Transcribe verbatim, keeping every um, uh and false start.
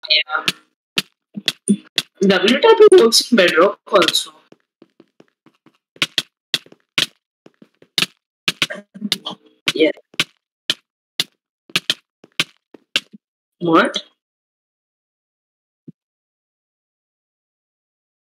Yeah. W type works in Bedrock also. Yeah. What?